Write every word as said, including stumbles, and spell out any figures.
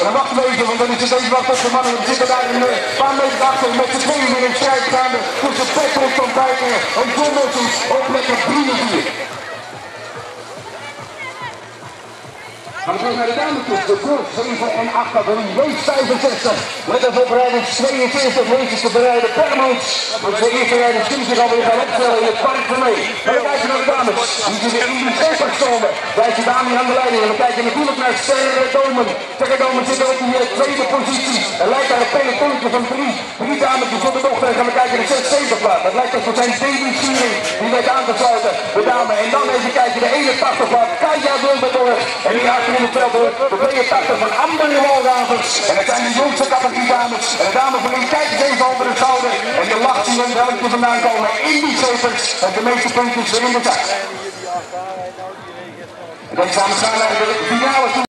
dan wachten we even, want dan is het deze wacht op de mannen. We zitten daar een paar meter achter met z'n tweeën in een strijd gaande. Tussen Petrus van Dijken en Thomas op lekker drieënvier. Dan gaan we naar de dametjes, de kurs zeven en acht categorie, wees vijfenzestig. Met een voorbereiding tweeënveertig meesters te bereiden per maand. Want de eerste rijders kunnen zich alweer gaan opstellen in het park van mee. Maar we kijken naar de dames, die zitten in de zeepers komen. Wij zijn dame aan de leiding en we kijken natuurlijk naar Sterre Domen. Sterre Domen zit ook in de tweede positie. En lijkt daar een pelotonnetje van drie. Drie dames die voor de dochter gaan we kijken naar de zesenzestig plaats. Dat lijkt als voor zijn debuutviering die weet aan te sluiten. De dame en dan even kijken de eenentachtig plaats. Kaya Wilberdorf. En die achter in het veld hoor. De tweeëntachtig van Amber Walravens. En het zijn de jongste categorie dames. En de dame van die kijkt even over de schouder. En je lacht zien welke vandaan komen in die zeepers. En de meeste puntjes weer in de zak. Deze dames gaan naar de